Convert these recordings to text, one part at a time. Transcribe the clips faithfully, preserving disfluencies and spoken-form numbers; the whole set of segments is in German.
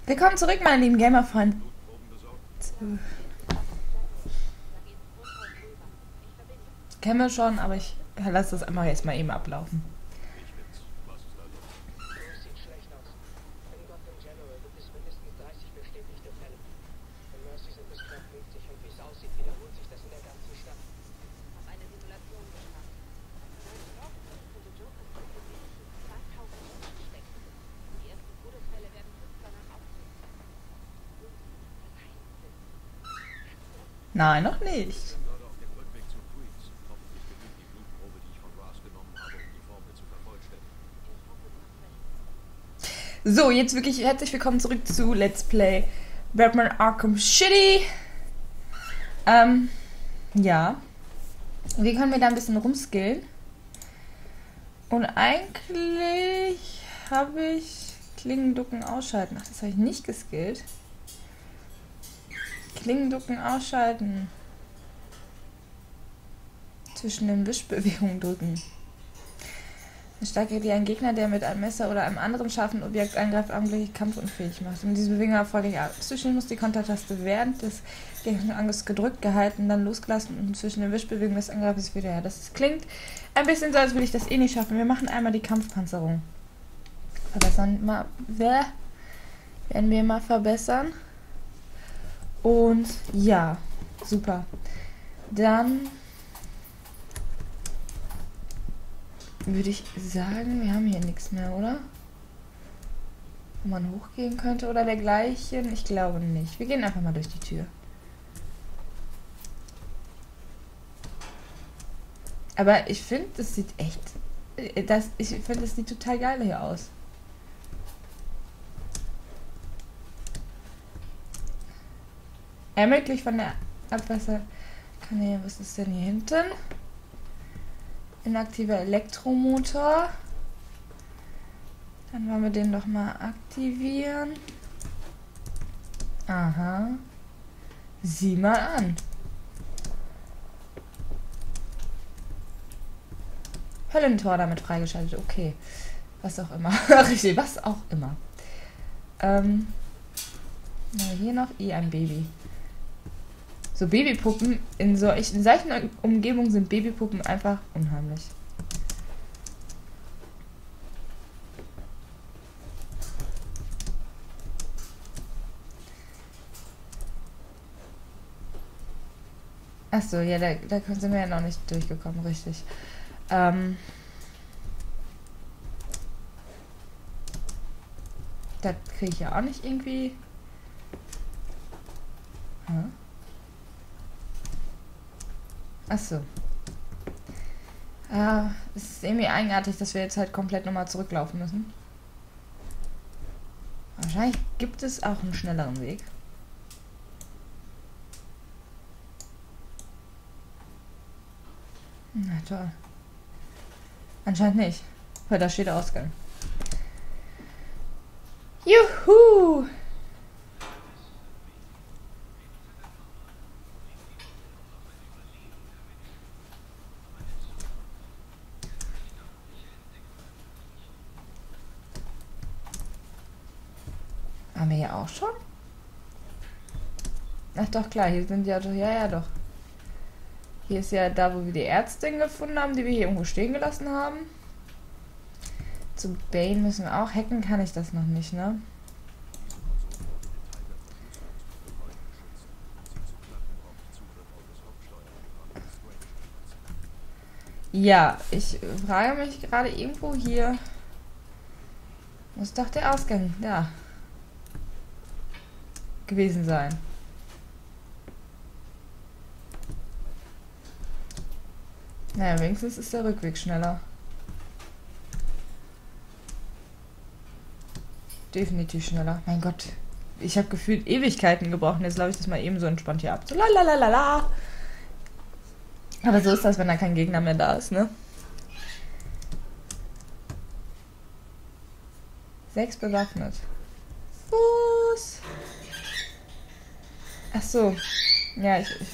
Willkommen zurück, meine lieben Gamer-Freunde. Kennen wir schon, aber ich lasse das einfach jetzt mal eben ablaufen. Nein, noch nicht. So, jetzt wirklich herzlich willkommen zurück zu Let's Play Batman Arkham City. Ähm, ja. Wie können wir da ein bisschen rumskillen? Und eigentlich habe ich Klingenducken ausschalten. Ach, das habe ich nicht geskillt. Klingenducken ausschalten. Zwischen den Wischbewegungen drücken. Stärke die einen Gegner, der mit einem Messer oder einem anderen scharfen Objekt angreift, augenblicklich kampfunfähig macht. Um diese Bewegung erfolgreich abzuschließen, muss die Kontertaste während des Gegnerangriffs gedrückt gehalten, dann losgelassen und zwischen den Wischbewegungen des Angreifers wieder her. Das klingt ein bisschen so, als würde ich das eh nicht schaffen. Wir machen einmal die Kampfpanzerung. Verbessern. Mal, wer werden wir mal verbessern. Und ja, super. Dann würde ich sagen, wir haben hier nichts mehr, oder? Wo man hochgehen könnte oder dergleichen. Ich glaube nicht. Wir gehen einfach mal durch die Tür. Aber ich finde, das sieht echt... Das, ich finde, das sieht total geil hier aus. Ermöglicht von der Abwasserkanäle. Was ist denn hier hinten? Inaktiver Elektromotor. Dann wollen wir den doch mal aktivieren. Aha. Sieh mal an. Höllentor damit freigeschaltet. Okay. Was auch immer. Richtig, was auch immer. Ähm. Na, hier noch eh ein Baby. So Babypuppen, in, so, ich, in solchen Umgebungen sind Babypuppen einfach unheimlich. Achso, ja, da, da sind wir ja noch nicht durchgekommen, richtig. Ähm, das kriege ich ja auch nicht irgendwie. Hm? Achso. Ja, es ist irgendwie eigenartig, dass wir jetzt halt komplett nochmal zurücklaufen müssen. Wahrscheinlich gibt es auch einen schnelleren Weg. Na toll. Anscheinend nicht. Weil da steht Ausgang. Juhu! Haben wir hier auch schon? Ach doch, klar, hier sind ja doch, ja, ja doch. Hier ist ja da, wo wir die Ärztin gefunden haben, die wir hier irgendwo stehen gelassen haben. Zu Bane müssen wir auch. Hacken kann ich das noch nicht, ne? Ja, ich frage mich gerade irgendwo hier. Muss doch der Ausgang da gewesen sein. Naja, wenigstens ist der Rückweg schneller. Definitiv schneller. Mein Gott, ich habe gefühlt Ewigkeiten gebraucht. Jetzt laufe ich das mal eben so entspannt hier ab. So lalalala. Aber so ist das, wenn da kein Gegner mehr da ist, ne? Sechs bewaffnet. Fuß. Ach so. Ja, ich, ich...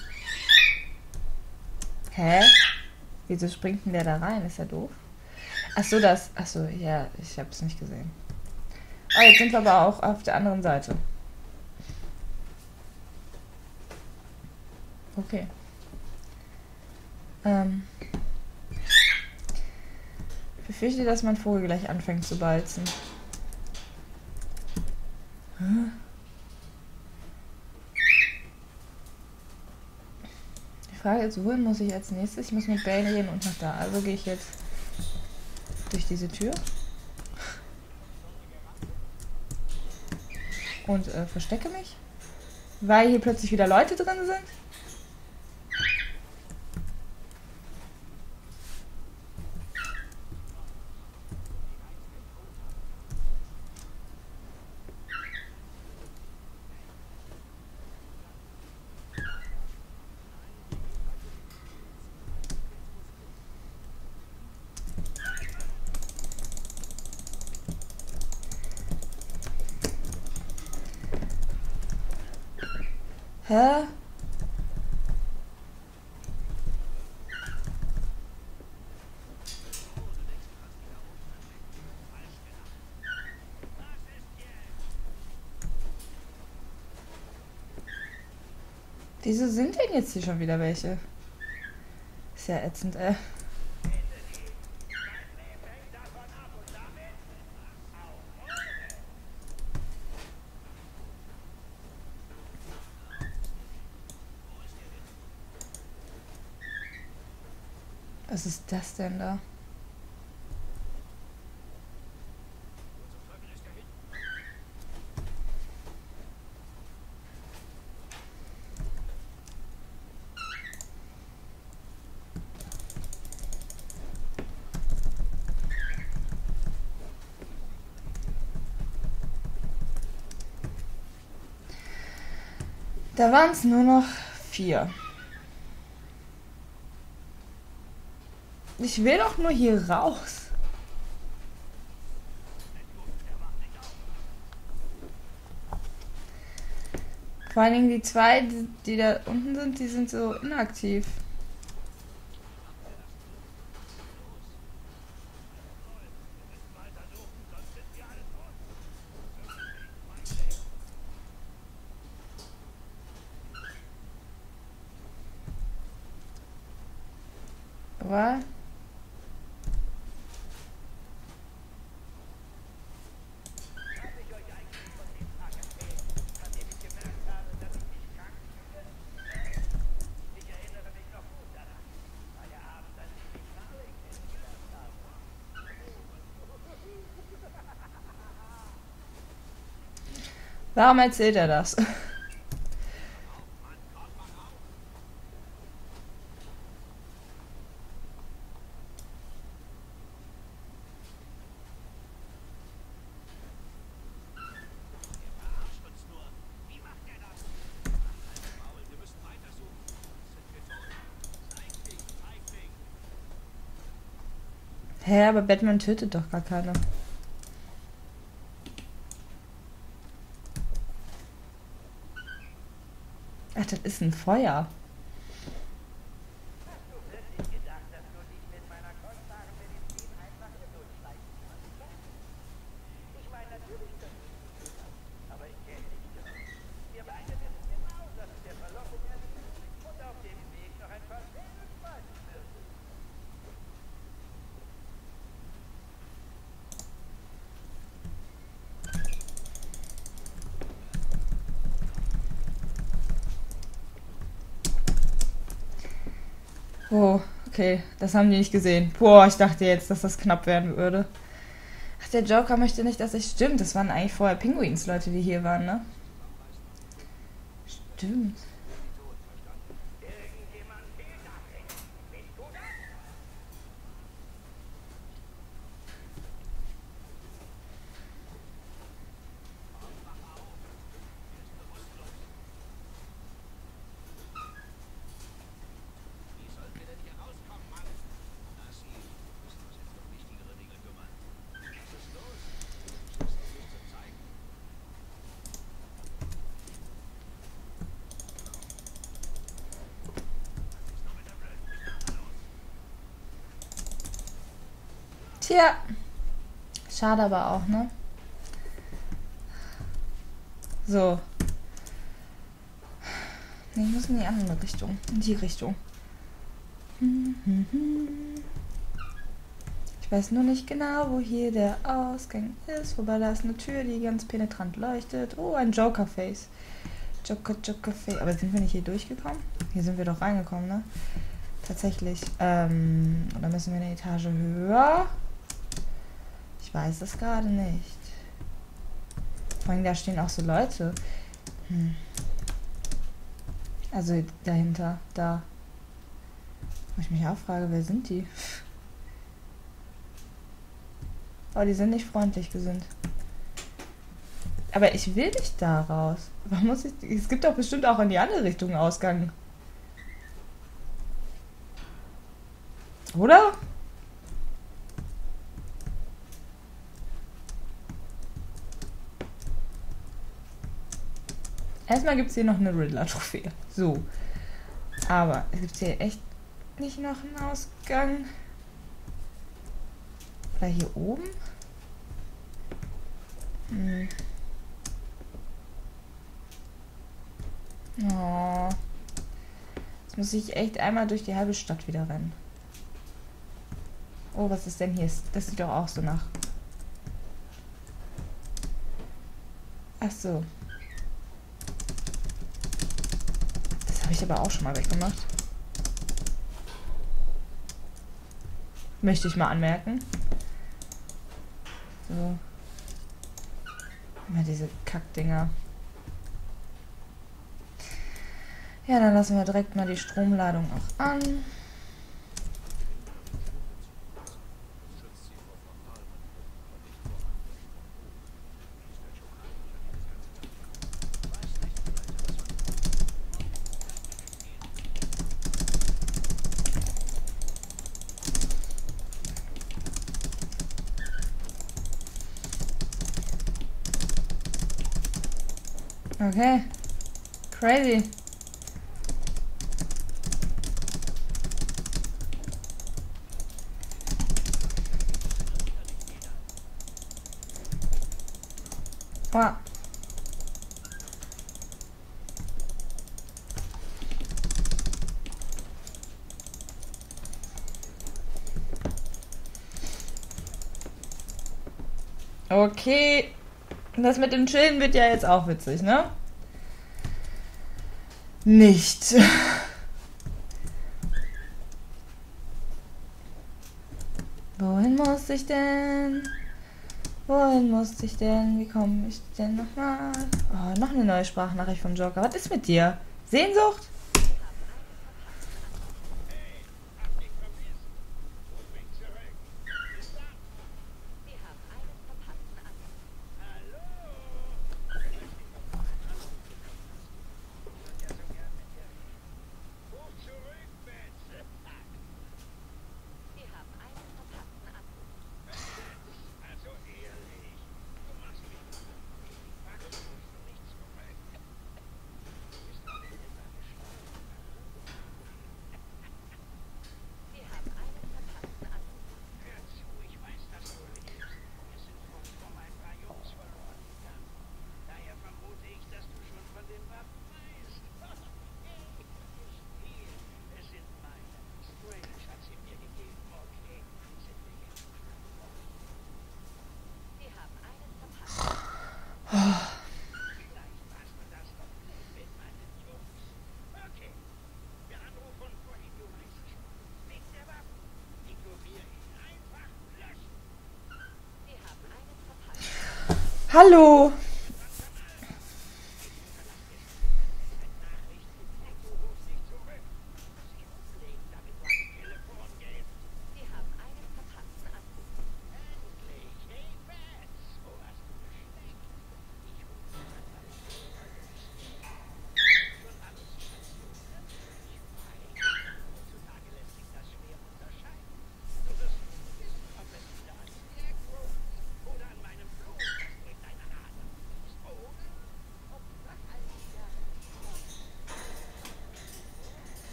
Hä? Wieso springt denn der da rein? Ist ja doof. Ach so, das. Ach so, ja, ich habe es nicht gesehen. Oh, jetzt sind wir aber auch auf der anderen Seite. Okay. Ähm. Ich befürchte, dass mein Vogel gleich anfängt zu balzen. Hm? Die Frage ist, wohin muss ich als nächstes? Ich muss mit Bane reden und nach da. Also gehe ich jetzt durch diese Tür. Und äh, verstecke mich. Weil hier plötzlich wieder Leute drin sind. Hä? Wieso sind denn jetzt hier schon wieder welche? Ist ja ätzend, ey. Was ist das denn da? Da waren es nur noch vier. Ich will doch nur hier raus. Vor allen Dingen die zwei, die, die da unten sind, die sind so inaktiv. Aber warum erzählt er das? Hä, aber Batman tötet doch gar keine. Ach, das ist ein Feuer. Oh, okay, das haben die nicht gesehen. Boah, ich dachte jetzt, dass das knapp werden würde. Ach, der Joker möchte nicht, dass ich... Stimmt, das waren eigentlich vorher Pinguins-Leute, die hier waren, ne? Stimmt. Tja. Schade aber auch, ne? So. Nee, ich muss in die andere Richtung. In die Richtung. Ich weiß nur nicht genau, wo hier der Ausgang ist. Wobei da ist eine Tür, die ganz penetrant leuchtet. Oh, ein Joker-Face. Joker, Joker-Face. Aber sind wir nicht hier durchgekommen? Hier sind wir doch reingekommen, ne? Tatsächlich. Ähm, oder müssen wir eine Etage höher? Ich weiß es gerade nicht. Vor allem, da stehen auch so Leute. Hm. Also dahinter, da. Wo ich mich auch frage, wer sind die? Oh, die sind nicht freundlich gesinnt. Aber ich will nicht da raus. Warum muss ich... Es gibt doch bestimmt auch in die andere Richtung einen Ausgang. Oder? Erstmal gibt es hier noch eine Riddler-Trophäe. So. Aber es gibt hier echt nicht noch einen Ausgang. Oder hier oben? Hm. Oh. Jetzt muss ich echt einmal durch die halbe Stadt wieder rennen. Oh, was ist denn hier? Das sieht doch auch so nach. Ach so. Das habe ich aber auch schon mal weggemacht. Möchte ich mal anmerken. So. Immer diese Kackdinger. Ja, dann lassen wir direkt mal die Stromladung auch an. Okay. Crazy. Wow. Okay. Das mit dem Chillen wird ja jetzt auch witzig, ne? Nicht. Wohin muss ich denn? Wohin muss ich denn? Wie komme ich denn nochmal? Oh, noch eine neue Sprachnachricht vom Joker. Was ist mit dir? Sehnsucht? Hallo.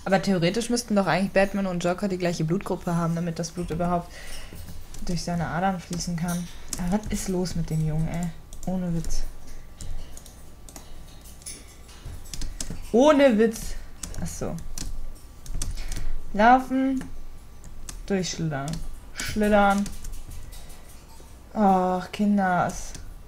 Aber theoretisch müssten doch eigentlich Batman und Joker die gleiche Blutgruppe haben, damit das Blut überhaupt durch seine Adern fließen kann. Aber was ist los mit dem Jungen, ey? Ohne Witz. Ohne Witz. Achso. Laufen. Durchschlittern. Schlittern. Ach, Kinders.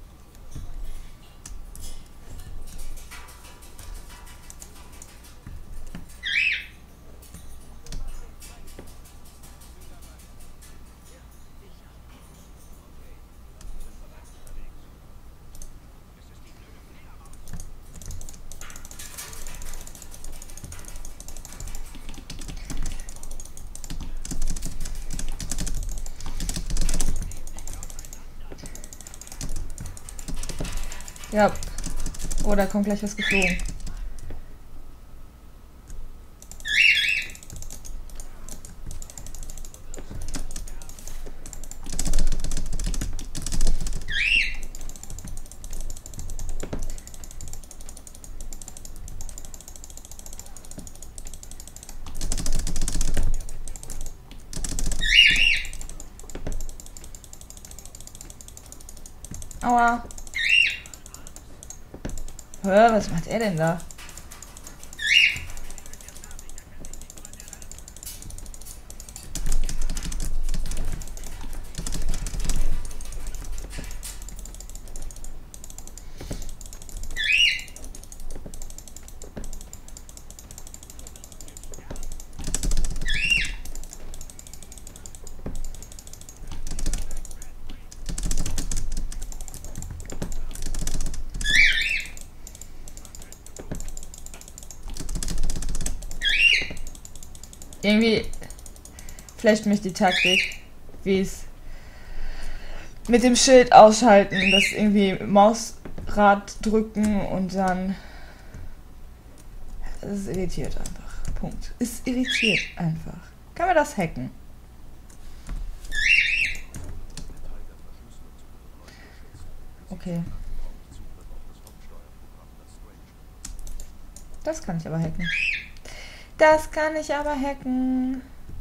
Ja. Oh, da kommt gleich was geflogen. Aua. Hör, was macht er denn da? Irgendwie flasht mich die Taktik, wie es mit dem Schild ausschalten, das irgendwie Mausrad drücken und dann... Es irritiert einfach. Punkt. Es irritiert einfach. Kann man das hacken? Okay. Das kann ich aber hacken. Das kann ich aber hacken.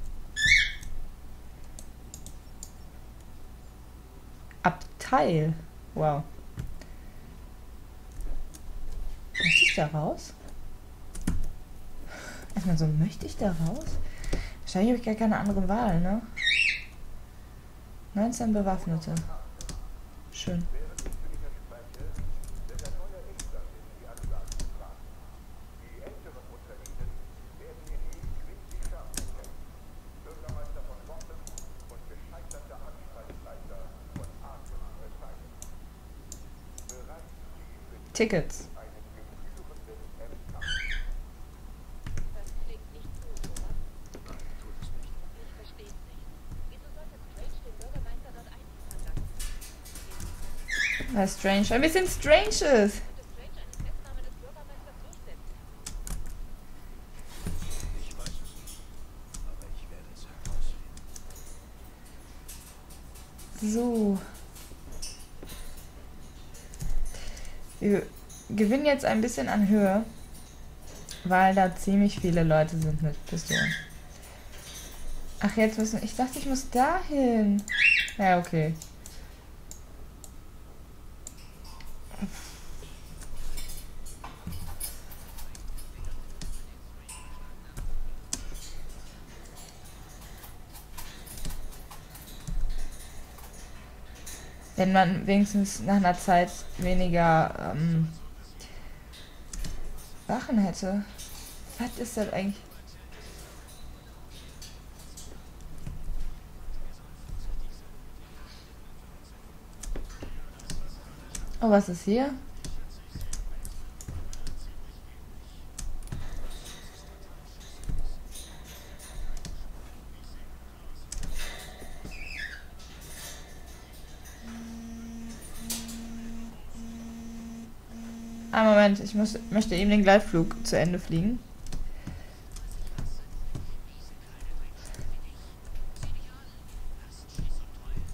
Abteil. Wow. Möchte ich da raus? Erstmal so, möchte ich da raus? Wahrscheinlich habe ich gar keine andere Wahl, ne? neunzehn Bewaffnete. Schön. Tickets. Was strange. Ein bisschen strange ist. So. Wir gewinnen jetzt ein bisschen an Höhe, weil da ziemlich viele Leute sind mit Pistolen. Ach, jetzt müssen... Ich dachte, ich muss dahin. Ja, okay. Wenn man wenigstens nach einer Zeit weniger ähm, Wachen hätte. Was ist das eigentlich? Oh, was ist hier? Ah, Moment, ich muss, möchte eben den Gleitflug zu Ende fliegen.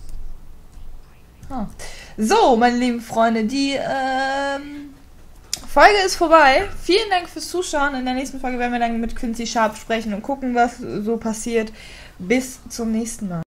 Ah. So, meine lieben Freunde, die ähm, Folge ist vorbei. Vielen Dank fürs Zuschauen. In der nächsten Folge werden wir dann mit Quincy Sharp sprechen und gucken, was so passiert. Bis zum nächsten Mal.